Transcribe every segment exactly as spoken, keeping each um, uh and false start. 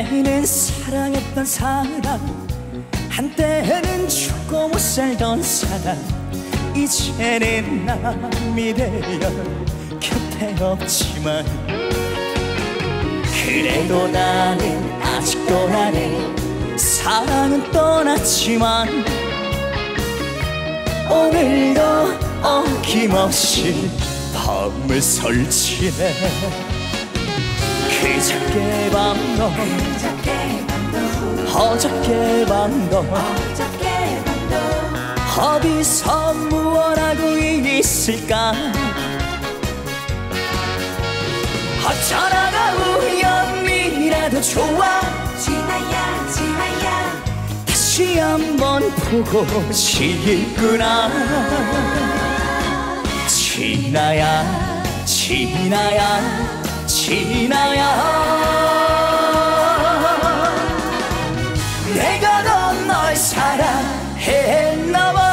한때는 사랑했던 사람, 한때는 죽고 못 살던 사람, 이제는 남이 되어 곁에 없지만 그래도 나는 아직도 나는 사랑은 떠났지만 오늘도 어김없이 밤을 설치네. 그저께 밤도 어저께 밤도 어디서 무엇 하고 있을까. 어쩌다가 우연이라도 좋아. 지나야 지나야 다시 한번 보고 싶구나. 지나야 지나야 지나야 내가 더 널 사랑했나봐.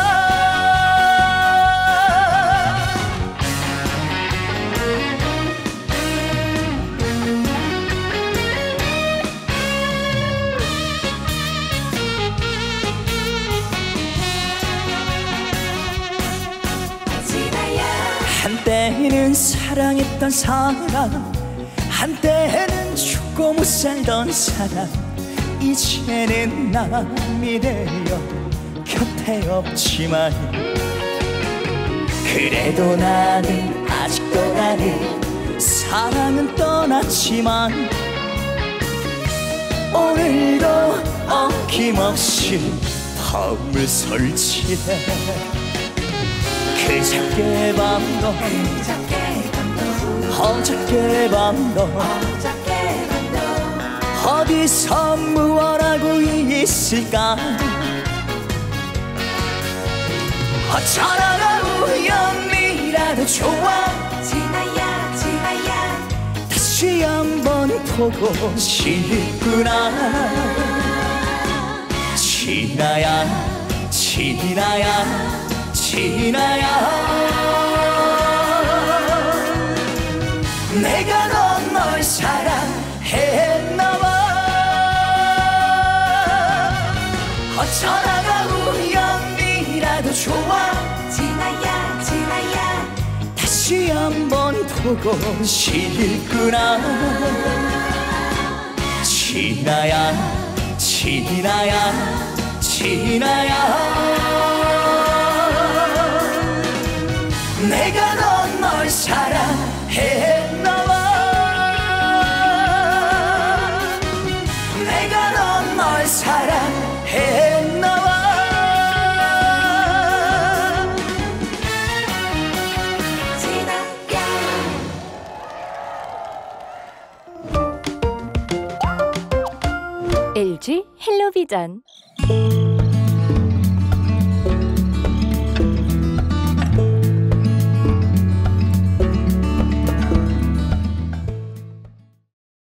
한때는 사랑했던 사람, 한때는 죽고 못 살던 사람, 이제는 남이 되어 곁에 없지만 그래도 나는 아직도 나는 사랑은 떠났지만 오늘도 어김없이 밤을 설치네. 그저께 밤도 어저께 밤도 어디서 무엇 하고 있을까. 어쩌다가 우연이라도 좋아. 지나야 지나야 다시 한번 보고 싶구나. 지나야 지나야 지나야 내가 더 널 사랑했나봐. 어쩌다가 우연이라도 좋아. 지나야 지나야 다시 한번 보고 싶구나. 지나야 지나야 지나야 내가 더 널 사랑했나봐. 내가 더 널 사랑했나봐. 지나야 엘지 헬로비전.